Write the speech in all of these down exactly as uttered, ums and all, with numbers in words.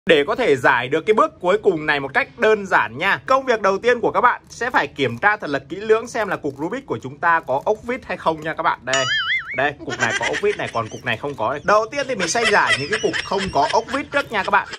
Để có thể giải được cái bước cuối cùng này một cách đơn giản nha. Công việc đầu tiên của các bạn sẽ phải kiểm tra thật là kỹ lưỡng xem là cục Rubik của chúng ta có ốc vít hay không nha các bạn. Đây, đây, cục này có ốc vít này, còn cục này không có. Đầu tiên thì mình sẽ giải những cái cục không có ốc vít trước nha các bạn.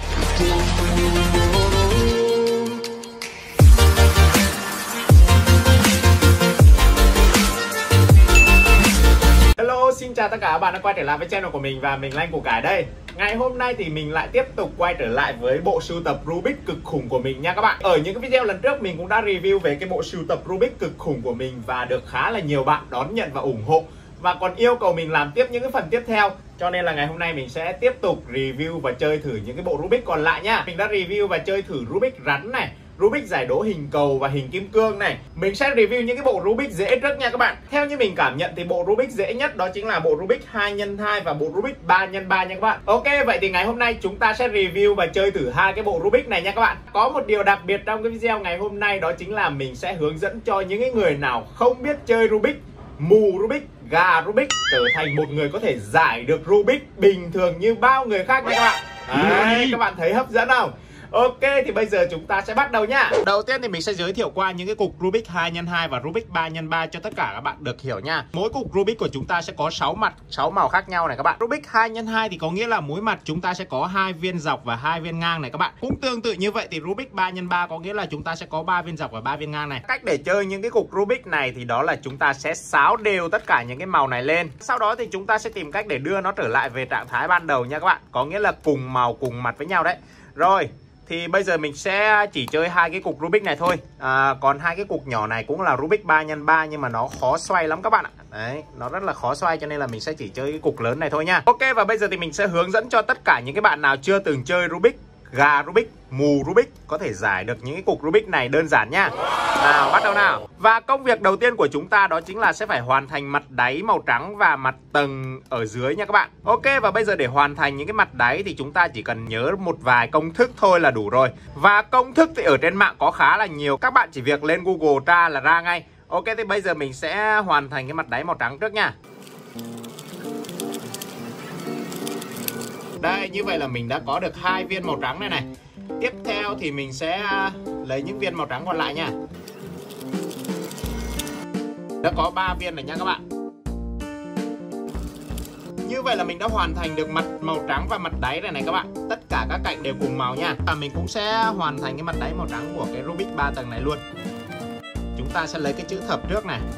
Hello, xin chào tất cả các bạn đã quay trở lại với channel của mình và mình là anh Củ Cải đây. Ngày hôm nay thì mình lại tiếp tục quay trở lại với bộ sưu tập Rubik cực khủng của mình nha các bạn. Ở những cái video lần trước mình cũng đã review về cái bộ sưu tập Rubik cực khủng của mình và được khá là nhiều bạn đón nhận và ủng hộ, và còn yêu cầu mình làm tiếp những cái phần tiếp theo. Cho nên là ngày hôm nay mình sẽ tiếp tục review và chơi thử những cái bộ Rubik còn lại nha. Mình đã review và chơi thử Rubik rắn này, Rubik giải đố hình cầu và hình kim cương này. Mình sẽ review những cái bộ Rubik dễ trước nha các bạn. Theo như mình cảm nhận thì bộ Rubik dễ nhất đó chính là bộ Rubik hai nhân hai và bộ Rubik ba nhân ba nha các bạn. Ok, vậy thì ngày hôm nay chúng ta sẽ review và chơi thử hai cái bộ Rubik này nha các bạn. Có một điều đặc biệt trong cái video ngày hôm nay đó chính là mình sẽ hướng dẫn cho những cái người nào không biết chơi Rubik, mù Rubik, gà Rubik trở thành một người có thể giải được Rubik bình thường như bao người khác nha các bạn. Đấy, các bạn thấy hấp dẫn không? Ok, thì bây giờ chúng ta sẽ bắt đầu nha. Đầu tiên thì mình sẽ giới thiệu qua những cái cục Rubik hai nhân hai và Rubik ba nhân ba cho tất cả các bạn được hiểu nha. Mỗi cục Rubik của chúng ta sẽ có sáu mặt, sáu màu khác nhau này các bạn. Rubik hai nhân hai thì có nghĩa là mỗi mặt chúng ta sẽ có hai viên dọc và hai viên ngang này các bạn. Cũng tương tự như vậy thì Rubik ba nhân ba có nghĩa là chúng ta sẽ có ba viên dọc và ba viên ngang này. Cách để chơi những cái cục Rubik này thì đó là chúng ta sẽ xáo đều tất cả những cái màu này lên. Sau đó thì chúng ta sẽ tìm cách để đưa nó trở lại về trạng thái ban đầu nha các bạn. Có nghĩa là cùng màu cùng mặt với nhau đấy. Rồi, thì bây giờ mình sẽ chỉ chơi hai cái cục Rubik này thôi. à, Còn hai cái cục nhỏ này cũng là Rubik ba nhân ba nhưng mà nó khó xoay lắm các bạn ạ. Đấy, nó rất là khó xoay cho nên là mình sẽ chỉ chơi cái cục lớn này thôi nha. Ok, và bây giờ thì mình sẽ hướng dẫn cho tất cả những cái bạn nào chưa từng chơi Rubik, gà Rubik, mù Rubik có thể giải được những cái cục Rubik này đơn giản nha. Nào, bắt đầu nào. Và công việc đầu tiên của chúng ta đó chính là sẽ phải hoàn thành mặt đáy màu trắng và mặt tầng ở dưới nha các bạn. Ok, và bây giờ để hoàn thành những cái mặt đáy thì chúng ta chỉ cần nhớ một vài công thức thôi là đủ rồi. Và công thức thì ở trên mạng có khá là nhiều, các bạn chỉ việc lên Google tra là ra ngay. Ok, thì bây giờ mình sẽ hoàn thành cái mặt đáy màu trắng trước nha. Đây, như vậy là mình đã có được hai viên màu trắng này này. Tiếp theo thì mình sẽ lấy những viên màu trắng còn lại nha. Đã có ba viên này nha các bạn. Như vậy là mình đã hoàn thành được mặt màu trắng và mặt đáy này này các bạn. Tất cả các cạnh đều cùng màu nha. Và mình cũng sẽ hoàn thành cái mặt đáy màu trắng của cái Rubik ba tầng này luôn. Chúng ta sẽ lấy cái chữ thập trước này.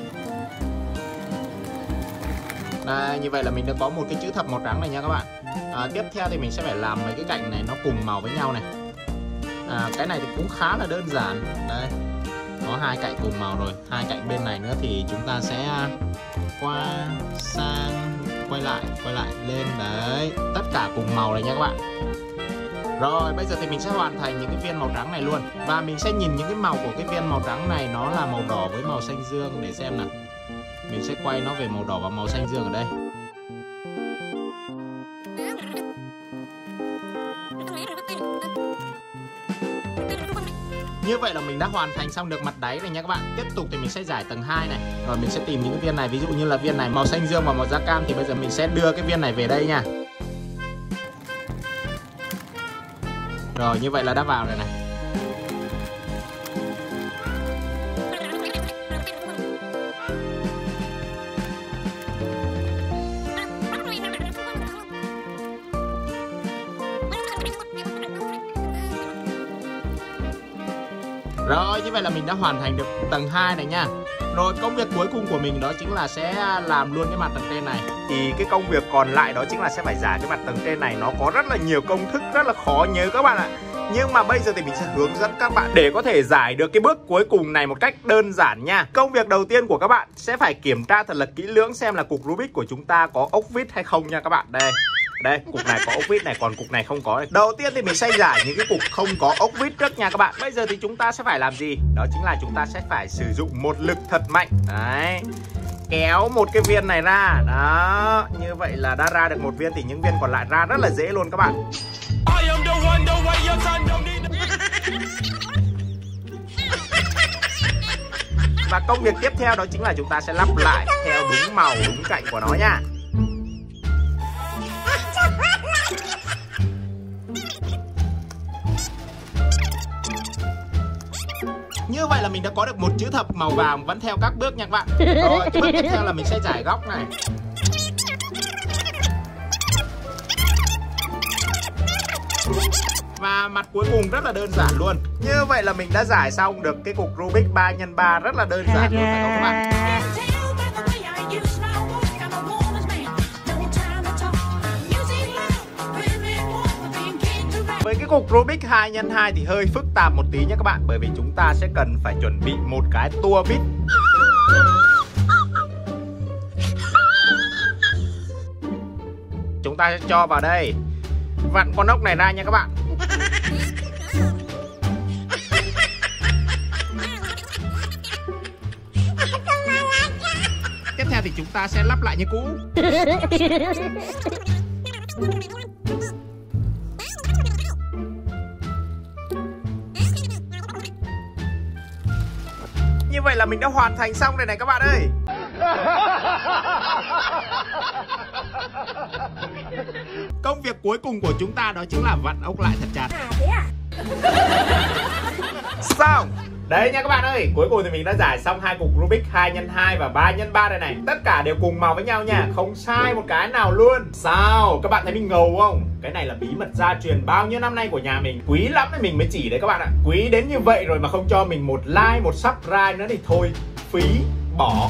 Đây, như vậy là mình đã có một cái chữ thập màu trắng này nha các bạn. à, Tiếp theo thì mình sẽ phải làm mấy cái cạnh này nó cùng màu với nhau này. à, Cái này thì cũng khá là đơn giản. Đây, có hai cạnh cùng màu rồi. Hai cạnh bên này nữa thì chúng ta sẽ qua sang quay lại, quay lại lên. Đấy, tất cả cùng màu này nha các bạn. Rồi, bây giờ thì mình sẽ hoàn thành những cái viên màu trắng này luôn. Và mình sẽ nhìn những cái màu của cái viên màu trắng này nó là màu đỏ với màu xanh dương để xem nào. Mình sẽ quay nó về màu đỏ và màu xanh dương ở đây. Như vậy là mình đã hoàn thành xong được mặt đáy này nha các bạn. Tiếp tục thì mình sẽ giải tầng hai này. Rồi mình sẽ tìm những cái viên này. Ví dụ như là viên này màu xanh dương và màu da cam thì bây giờ mình sẽ đưa cái viên này về đây nha. Rồi, như vậy là đã vào rồi này. Rồi, như vậy là mình đã hoàn thành được tầng hai này nha. Rồi, công việc cuối cùng của mình đó chính là sẽ làm luôn cái mặt tầng trên này. Thì cái công việc còn lại đó chính là sẽ phải giải cái mặt tầng trên này. Nó có rất là nhiều công thức, rất là khó nhớ các bạn ạ. Nhưng mà bây giờ thì mình sẽ hướng dẫn các bạn để có thể giải được cái bước cuối cùng này một cách đơn giản nha. Công việc đầu tiên của các bạn sẽ phải kiểm tra thật là kỹ lưỡng xem là cục Rubik của chúng ta có ốc vít hay không nha các bạn. Đây, đây, cục này có ốc vít này, còn cục này không có này. Đầu tiên thì mình sẽ giải những cái cục không có ốc vít trước nha các bạn. Bây giờ thì chúng ta sẽ phải làm gì? Đó chính là chúng ta sẽ phải sử dụng một lực thật mạnh. Đấy, kéo một cái viên này ra. Đó, như vậy là đã ra được một viên thì những viên còn lại ra rất là dễ luôn các bạn. Và công việc tiếp theo đó chính là chúng ta sẽ lắp lại theo đúng màu, đúng cạnh của nó nha. Như vậy là mình đã có được một chữ thập màu vàng vẫn theo các bước nha các bạn. Rồi, bước tiếp theo là mình sẽ trải góc này. Và mặt cuối cùng rất là đơn giản luôn. Như vậy là mình đã giải xong được cái cục Rubik ba nhân ba rất là đơn giản luôn phải không các bạn? Với cái cục Rubik hai nhân hai thì hơi phức tạp một tí nhé các bạn, bởi vì chúng ta sẽ cần phải chuẩn bị một cái tua vít. Chúng ta sẽ cho vào đây, vặn con ốc này ra nha các bạn. Tiếp theo thì chúng ta sẽ lắp lại như cũ. Như vậy là mình đã hoàn thành xong rồi này các bạn ơi. Công việc cuối cùng của chúng ta đó chính là vặn ốc lại thật chặt. À thế à? Xong. Đấy nha các bạn ơi, cuối cùng thì mình đã giải xong hai cục Rubik hai nhân hai và ba nhân ba đây này. Tất cả đều cùng màu với nhau nha, không sai một cái nào luôn. Sao? Các bạn thấy mình ngầu không? Cái này là bí mật gia truyền bao nhiêu năm nay của nhà mình. Quý lắm nên mình mới chỉ đấy các bạn ạ. Quý đến như vậy rồi mà không cho mình một like, một subscribe nữa thì thôi, phí, bỏ.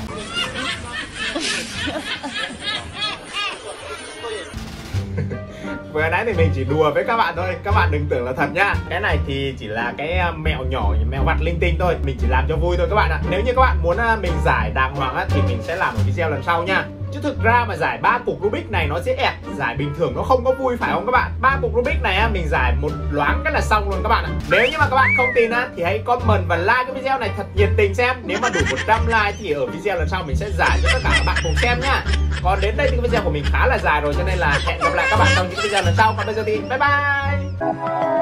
Vừa nãy thì mình chỉ đùa với các bạn thôi, các bạn đừng tưởng là thật nhá. Cái này thì chỉ là cái mẹo nhỏ, mẹo vặt linh tinh thôi, mình chỉ làm cho vui thôi các bạn ạ. Nếu như các bạn muốn mình giải đàng hoàng á, thì mình sẽ làm một video lần sau nha. Chứ thực ra mà giải ba cục Rubik này nó dễ ẹt, giải bình thường nó không có vui phải không các bạn? Ba cục Rubik này á, mình giải một loáng cái là xong luôn các bạn ạ. Nếu như mà các bạn không tin á, thì hãy comment và like cái video này thật nhiệt tình xem. Nếu mà đủ một trăm like thì ở video lần sau mình sẽ giải cho tất cả các bạn cùng xem nhá. Còn đến đây thì cái video của mình khá là dài rồi, cho nên là hẹn gặp lại các bạn trong những video lần sau. Còn bây giờ thì bye bye.